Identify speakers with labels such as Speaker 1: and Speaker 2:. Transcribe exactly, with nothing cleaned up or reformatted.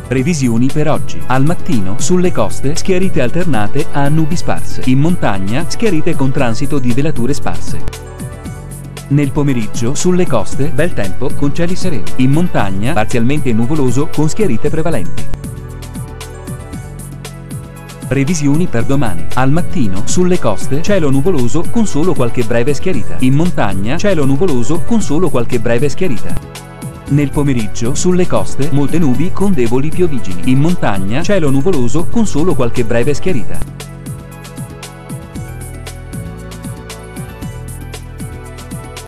Speaker 1: Previsioni per oggi. Al mattino, sulle coste, schiarite alternate a nubi sparse. In montagna, schiarite con transito di velature sparse. Nel pomeriggio, sulle coste, bel tempo con cieli sereni. In montagna, parzialmente nuvoloso con schiarite prevalenti. Previsioni per domani. Al mattino, sulle coste, cielo nuvoloso con solo qualche breve schiarita. In montagna, cielo nuvoloso con solo qualche breve schiarita. Nel pomeriggio, sulle coste, molte nubi con deboli piovigini. In montagna, cielo nuvoloso con solo qualche breve schiarita.